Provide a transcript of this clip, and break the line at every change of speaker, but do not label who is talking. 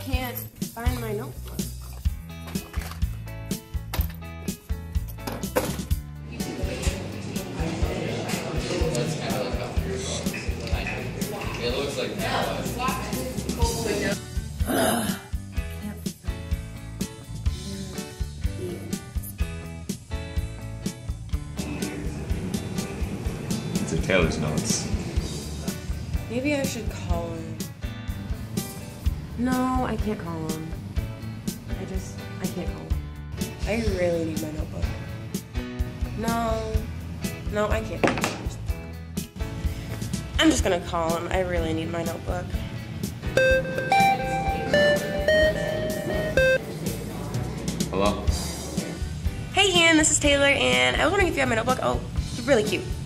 can't find my notebook.
That's kind of like it looks like that.
It's in Taylor's notes.
Maybe I should call him. No, I can't call him. I can't call him. I really need my notebook. No, I can't. I'm just gonna call him. I really need my notebook.
Hello?
Hey Ian, this is Taylor, and I was wondering if you have my notebook. Oh, you're really cute.